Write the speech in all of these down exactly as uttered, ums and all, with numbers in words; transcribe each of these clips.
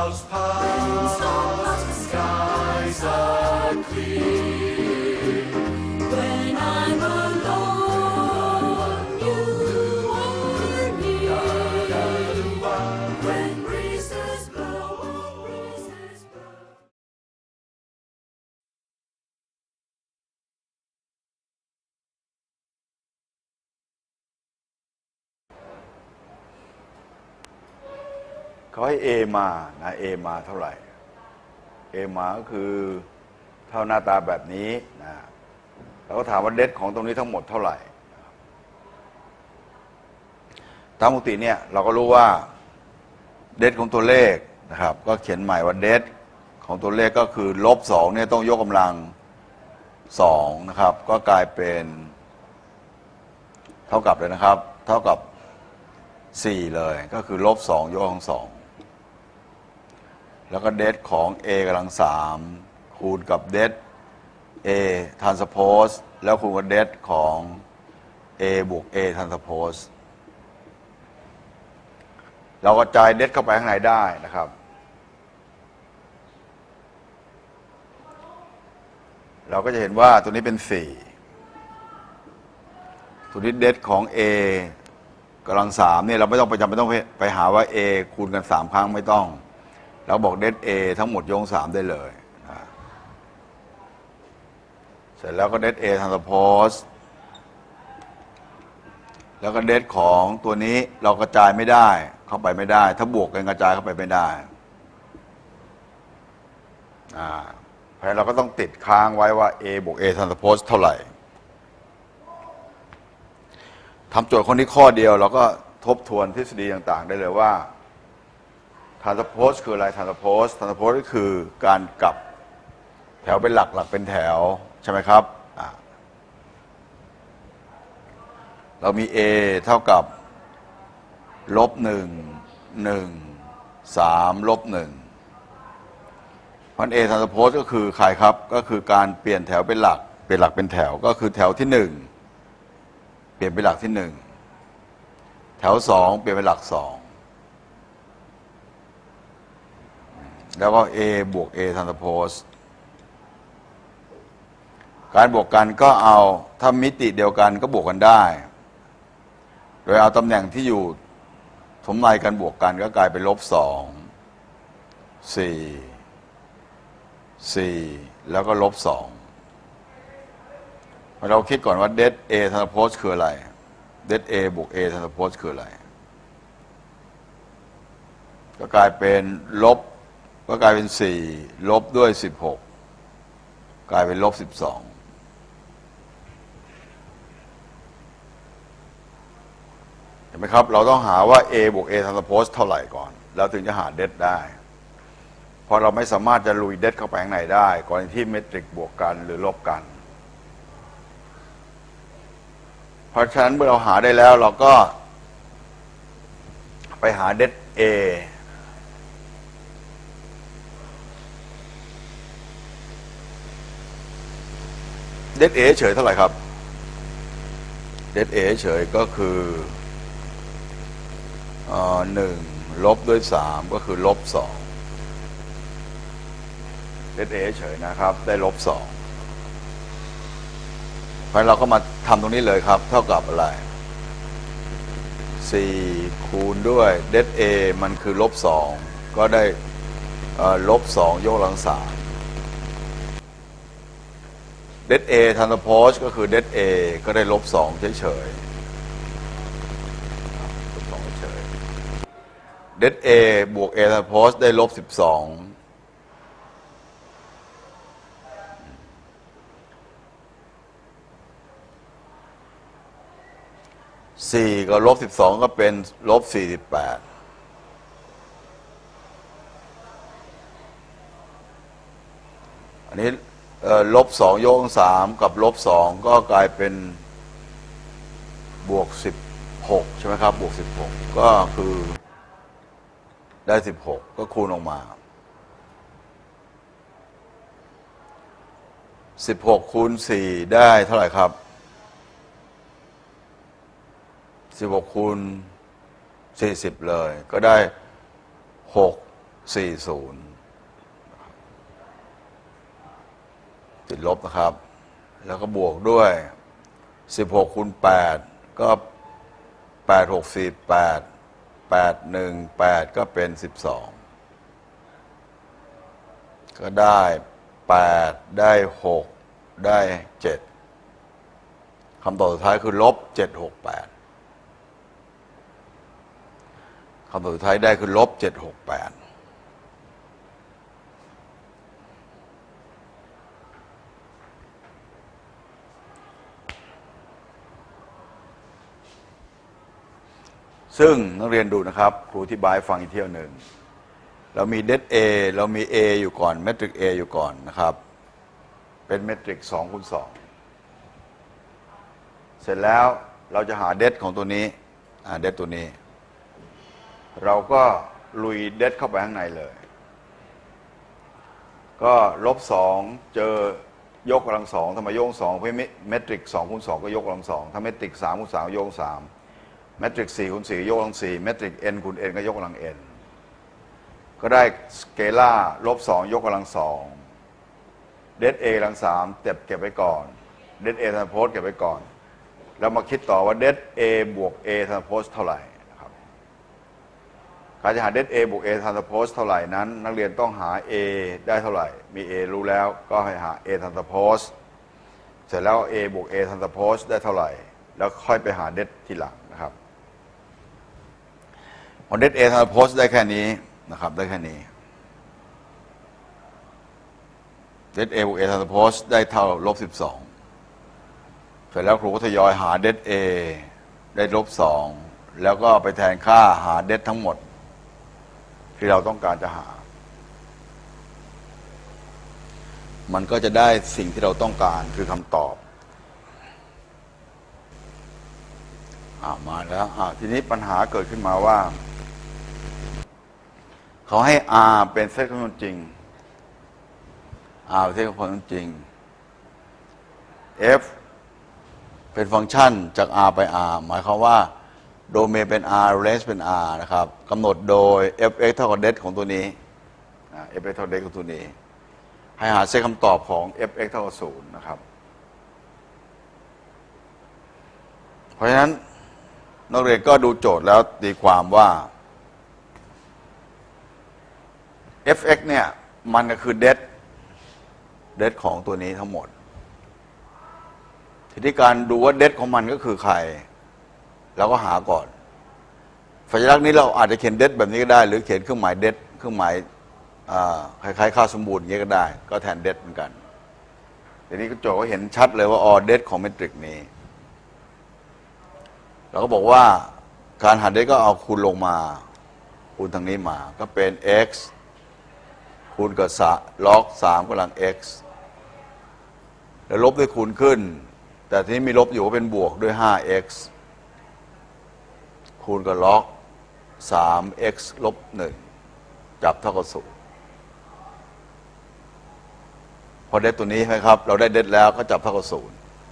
clouds pass, the skies are clear. When I'm alone, you are near. When breezes blow, breezes blow. เขาให้ A มานะ A มาเท่าไหร่ A มาก็คือเท่าหน้าตาแบบนี้นะเราก็ถามว่าเดทของตรงนี้ทั้งหมดเท่าไหร่ตามปกติเนี่ยเราก็รู้ว่าเดทของตัวเลขนะครับก็เขียนใหม่ว่าเดทของตัวเลขก็คือลบสองเนี่ยต้องยกกำลังสองนะครับก็กลายเป็นเท่ากับเลยนะครับเท่ากับสี่เลยก็คือลบสองยกกำลังสองแล้วก็เดทของ a กำลังสามคูณกับเดท a transpose แล้วคูณกับเดทของ a บวก a transpose เรากระจายเดทเข้าไปข้างในได้นะครับเราก็จะเห็นว่าตัวนี้เป็นสี่ตัวนี้เดทของ a กำลังสามเนี่ยเราไม่ต้องไปจำเป็นต้องไปหาว่า a คูณกันสามครั้งไม่ต้องเราบอกเดท a ทั้งหมดยกสามได้เลยนะเสร็จแล้วก็เดท a transpose แล้วก็เดทของตัวนี้เรากระจายไม่ได้เข้าไปไม่ได้ถ้าบวกกันกระจายเข้าไปไม่ได้อ่าเพราะฉะนั้นเราก็ต้องติดค้างไว้ว่า a บวก a transpose เท่าไหร่ทำโจทย์คนนี้ข้อเดียวเราก็ทบทวนทฤษฎีต่างๆได้เลยว่า transpose คืออะไร transpose transpose ก็คือการกลับแถวเป็นหลักหลักเป็นแถวใช่ไหมครับเรามี a เท่ากับลบหนึ่งหนึ่งสามลบหนึ่งเพราะ a transpose ก็คือใครครับก็คือการเปลี่ยนแถวเป็นหลักเปลี่ยนหลักเป็นแถวก็คือแถวที่หนึ่งเปลี่ยนเป็นหลักที่หนึ่งแถวสองเปลี่ยนเป็นหลักสองแล้วก็ a บวก a transpose การบวกกันก็เอาถ้ามิติเดียวกันก็บวกกันได้โดยเอาตำแหน่งที่อยู่สมในกันบวกกันก็กลายเป็นลบสองสี่สี่แล้วก็ลบสองเราคิดก่อนว่าเดท a transpose คืออะไรเดท a บวก a transpose คืออะไรก็กลายเป็นลบก็กลายเป็นสี่ลบด้วยสิบหกกลายเป็นลบสิบสองเห็นไหมครับเราต้องหาว่า a บวก a transpose เท่าไหร่ก่อนแล้วถึงจะหาเดทได้เพราะเราไม่สามารถจะลุยเดทเข้าไปข้างในได้กรณีที่เมตริกบวกกันหรือลบกันเพราะฉะนั้นเมื่อเราหาได้แล้วเราก็ไปหาเดท aเดท a เฉยเท่าไหร่ครับเดท a เฉยก็คือหนึ่งลบด้วยสามก็คือลบสองเดท a เฉยนะครับได้ลบสองเพราะเราก็มาทำตรงนี้เลยครับเท่ากับอะไรสี่คูณด้วยเดท a มันคือลบสองก็ได้ลบสองยกกำลังสามเดท a transpose ก็คือเดท a ก็ได้ลบสองเฉยๆลบสองเฉยเดท a บวก a transpose ได้ลบสิบสองสี่ก็ลบสิบสองก็เป็นลบสี่สิบแปดอันนี้ลบสองยกกำลังสามกับลบสองก็กลายเป็นบวกสิบหกใช่ไหมครับบวกสิบหกก็คือได้สิบหกก็คูณออกมาสิบหกคูณสี่ได้เท่าไหร่ครับสิบหกคูณสี่สิบเลยก็ได้หกสี่ศูนย์ติดลบนะครับแล้วก็บวกด้วยสิบหกคูณแปดก็แปด หก สี่ แปด แปด หนึ่ง แปดก็เป็นสิบสองก็ได้แปดได้หกได้เจ็ดคำตอบสุดท้ายคือลบเจ็ด หก แปดคำตอบสุดท้ายได้คือลบเจ็ด หก แปดซึ่งนักเรียนดูนะครับครูอธิบายฟังอีกเที่ยวหนึ่งเรามีเด A เรามี A อยู่ก่อนเมตริก A อยู่ก่อนนะครับเป็นเมตริกสองคูณสองเสร็จแล้วเราจะหาเดของตัวนี้อ่าเดตัวนี้เราก็ลุยเดเข้าไปข้างในเลยก็ลบสองเจอยกกำลังสองทำไมยกสองเพราะเมตริกสองคูณสองก็ยกกำลังสองถ้าเมตริกสามคูณสามยกสามเมตริกสี่คูณสี่ยกกำลังสี่เมตริก n คูณ n ก็ยกกำลัง n ก็ได้สเกลาร์ลบสองยกกำลังสองเดท a กำลังสามเก็บเก็บไว้ก่อนเดท a ทรานสโพสเก็บไว้ก่อนแล้วมาคิดต่อว่าเดท a บวก a ทรานสโพสเท่าไหร่นะครับการจะหาเดท a บวก a ทรานสโพสเท่าไหร่นั้นนักเรียนต้องหา a ได้เท่าไหร่มี a รู้แล้วก็ให้หา a ทรานสโพสเสร็จแล้ว a บวก a ทรานสโพสได้เท่าไหร่แล้วค่อยไปหาเดททีหลังนะครับพอเดท a ทรานสโพสได้แค่นี้นะครับได้แค่นี้เดท a บวก a ทรานสโพสได้เท่าลบสิบสองเสร็จแล้วครูก็ทยอยหาเดท a ได้ลบสองแล้วก็ไปแทนค่าหาเดททั้งหมดที่เราต้องการจะหามันก็จะได้สิ่งที่เราต้องการคือคำตอบอ่ามาแล้วอ่าทีนี้ปัญหาเกิดขึ้นมาว่าเขาให้ R เป็นเซตคำนวณจริง R เป็นเซตคำนวณจริง F เป็นฟังก์ชันจาก R ไป R หมายความว่าโดเมนเป็น R range เป็น R นะครับกำหนดโดย f(x) เท่ากับเดของตัวนี้ f(x) เท่าเดของตัวนี้ให้หาเซตคำตอบของ f(x) เท่ากับศูนย์นะครับเพราะฉะนั้นนักเรียนก็ดูโจทย์แล้วตีความว่า f(x) เนี่ยมันก็คือเดทเดทของตัวนี้ทั้งหมดทีนี้การดูว่าเดทของมันก็คือใครเราก็หาก่อนสัญลักษณ์นี้เราอาจจะเขียนเดทแบบนี้ก็ได้หรือเขียนเครื่องหมายเดทเครื่องหมายคล้ายๆค่าสมบูรณ์อย่างนี้ก็ได้ก็แทนเดทเหมือนกันทีนี้ก็โจทย์ก็เห็นชัดเลยว่าอ๋อเดทของเมตริกนี้เราก็บอกว่าการหาเดทก็เอาคูณลงมาคูณทางนี้มาก็เป็น x คูณกับล็อกสามกำลัง x แล้วลบด้วยคูณขึ้นแต่ทีนี้มีลบอยู่ก็เป็นบวกด้วย ห้า x คูณกับล็อก สาม x ลบหนึ่งจับเท่ากับศูนย์พอเดทตัวนี้ใช่ไหมครับเราได้เดทแล้วก็จับเท่ากับศูนย์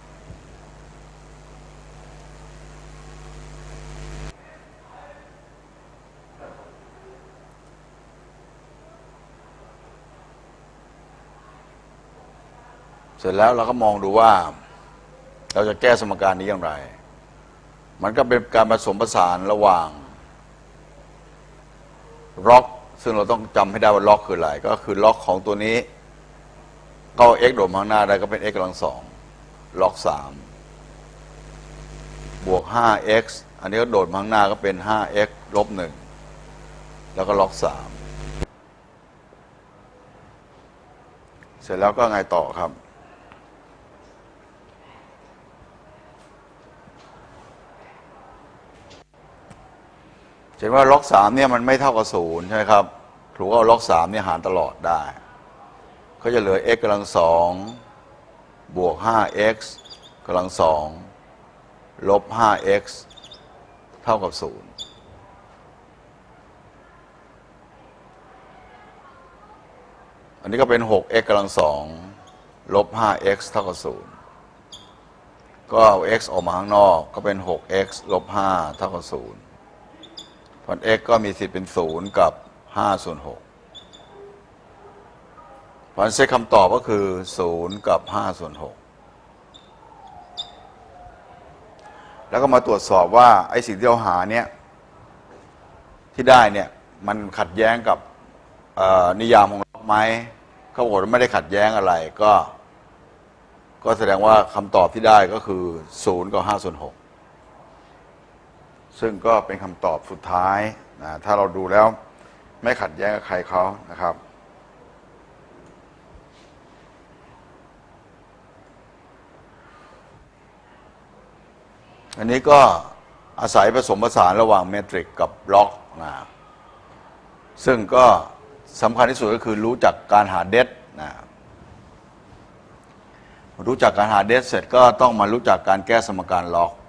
เสร็จแล้วเราก็มองดูว่าเราจะแก้สมการนี้อย่างไรมันก็เป็นการผสมผสานระหว่างล็อกซึ่งเราต้องจำให้ได้ว่าล็อกคืออะไรก็คือล็อกของตัวนี้ก็ x โดดมาข้างหน้าได้ก็เป็น x กำลังสองล็อกสามบวก ห้า x อันนี้ก็โดดมาข้างหน้าก็เป็น ห้า x ลบหนึ่งแล้วก็ล็อกสามเสร็จแล้วก็ไงต่อครับเห็นว่าล็อกสามเนี่ยมันไม่เท่ากับศูนย์ใช่ไหมครับถูกว่าล็อกสามเนี่ยหารตลอดได้ก็จะเหลือ x กำลังสองบวก ห้า x กำลังสองลบ ห้า x เท่ากับศูนย์อันนี้ก็เป็น หก x กำลังสองลบ ห้า x เท่ากับศูนย์ก็เอา x ออกมาข้างนอกก็เป็น หก x ลบ ห้า เท่ากับศูนย์ผล x ก็มีสิทธิ์เป็นศูนย์กับห้าส่วนหกเพราะฉะนั้นเซตคำตอบก็คือศูนย์กับห้าส่วนหกแล้วก็มาตรวจสอบว่าไอ้สิ่งที่เราหาเนี่ยที่ได้เนี่ยมันขัดแย้งกับนิยามของล็อกไหมเขาบอกว่าไม่ได้ขัดแย้งอะไรก็ก็แสดงว่าคำตอบที่ได้ก็คือศูนย์กับห้าส่วนหกซึ่งก็เป็นคำตอบสุดท้ายนะถ้าเราดูแล้วไม่ขัดแย้งกับใครเขานะครับอันนี้ก็อาศัยผสมผสานระหว่างเมตริกกับล็อกนะซึ่งก็สำคัญที่สุดก็คือรู้จักการหาเดฟนะรู้จักการหาเดฟเสร็จก็ต้องมารู้จักการแก้สมการล็อก